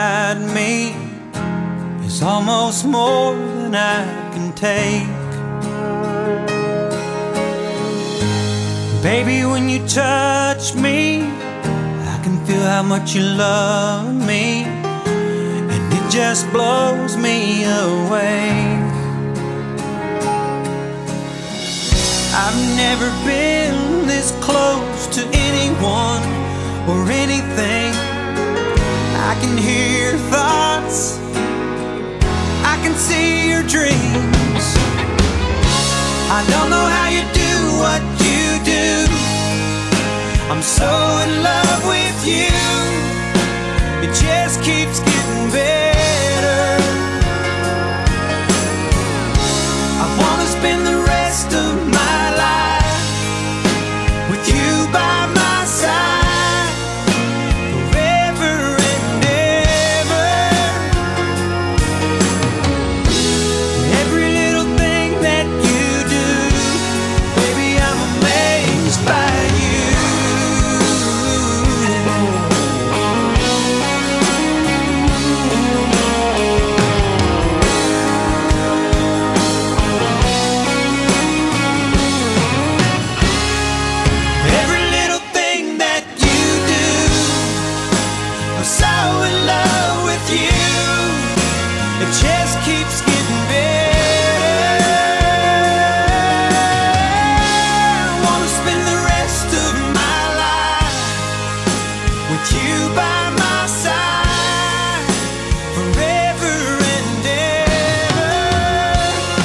inside me is almost more than I can take. Baby, when you touch me, I can feel how much you love me, and it just blows me away. I've never been this close to anyone or anything. I can hear your thoughts, I can see your dreams. I don't know how you do what you do. I'm so in love with you. It just keeps getting better. I wanna spend the rest of my life with you by my side, forever and ever. Every little thing that you do, baby, I'm amazed by you. Every little thing that you do, I'm so in love with you. It just keeps getting better. I wanna spend the rest of my life with you by my side, forever and ever.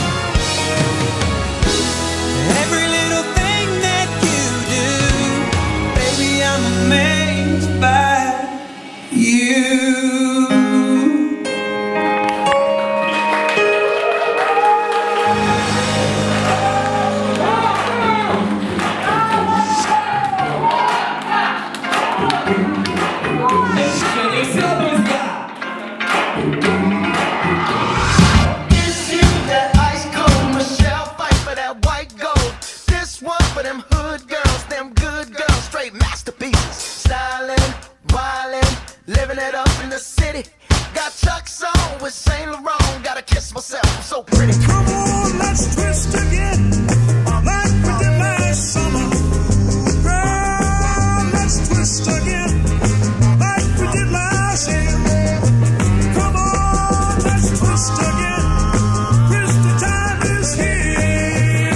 Every little thing that you do, baby, I'm amazed by you. That ice cold Michelle fight for that white gold. This one for them hood girls, them good girls, straight masterpieces. Styling, wildin', living it up in the city. Got Chuck's on with Saint Laurent. Gotta kiss myself, I'm so pretty. Come on, let's twist again, like we did last summer. Girl, let's twist again, like we did last year. Come on, let's twist again, Twist time is here.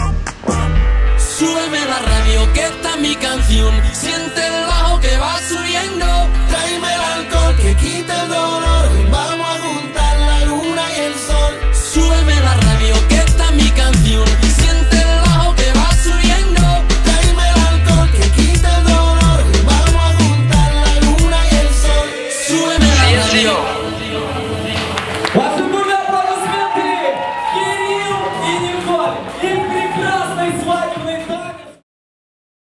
Súbeme la radio que esta es mi canción. Siente el bajo que va subiendo. Tráeme el alcohol que quita el dolor. Vamos a juntar la luna y el sol. Súbeme la radio que esta es mi canción. Siente el bajo que va subiendo. Tráeme el alcohol que quita el dolor. Vamos a juntar la luna y el sol. Súbeme la radio.